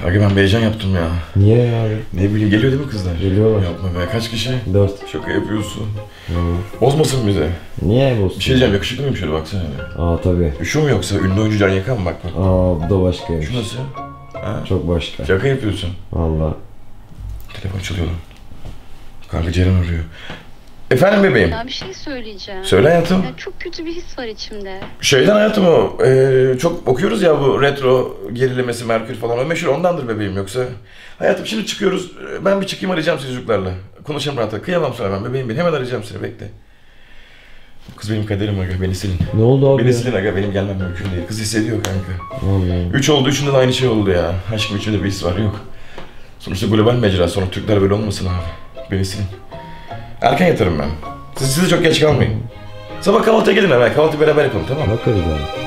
Aga ben bir heyecan yaptım ya. Niye ya abi? Ne bileyim geliyor değil mi kızlar? Geliyorlar. Yapma be, kaç kişi? 4. Şaka yapıyorsun. Hı. Bozmasın bize. Niye bozsun? Bir şey diyeceğim, yakışıklı mıyım şöyle baksana be. Aa tabii. Şu mu yoksa ünlü oyuncu Can Yakan mı bak bak. Aa bu da başkaymış. Şu nasıl? Ha? Çok başka. Şaka yapıyorsun. Valla. Telefon çalıyor lan. Kanka Ceren arıyor. Efendim bebeğim. Ya bir şey söyleyeceğim. Söyle hayatım. Ya çok kötü bir his var içimde. Şeyden hayatım o, çok okuyoruz ya bu retro gerilemesi, Merkür falan, o meşhur ondandır bebeğim yoksa. Hayatım şimdi çıkıyoruz, ben bir çıkayım arayacağım sizi çocuklarla. Konuşalım rahat rahat, kıyamam sana ben bebeğim benim, hemen arayacağım seni, bekle. Kız benim kaderim aga, beni silin. Ne oldu abi? Beni silin aga, benim gelmem mümkün değil. Kız hissediyor kanka. Vallahi. 3 oldu, üçünde de aynı şey oldu ya. Aşkım içinde bir his var, yok. Sonuçta global mecra, sonra Türkler böyle olmasın abi. Beni silin. Erken yatarım ben. Siz de çok geç kalmayın. Sabah kahvaltıya gelin hemen, kahvaltı beraber yapalım, tamam mı? Bakarız abi.